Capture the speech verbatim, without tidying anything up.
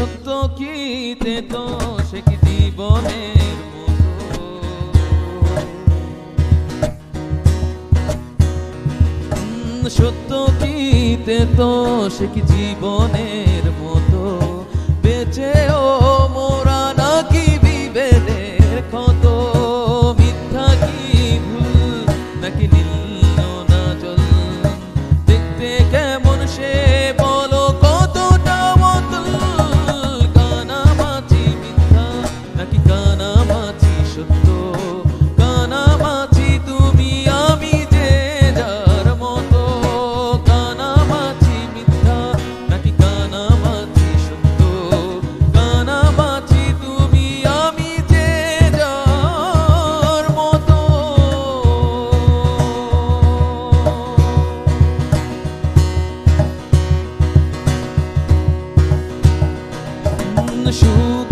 সত্য কি তো সে কি জীবনের মতো, সত্য কি তো সে কি জীবনের মতো, বেঁচেও মোরা নাকি বিভেদের ক্ষত, মিথ্যা কি ভুল নাকি নীল না জল, দেখতে কেমন সে বলো কতটা মতল, কানামাছি মিথ্যা নাকি কানামাছি সত্য, কানামাছি তুমি আমি যে যার মতো, কানামাছি মিথ্যা নাকি কানামাছি সত্য, কানামাছি তুমি আমি যে যার মতো। শুধু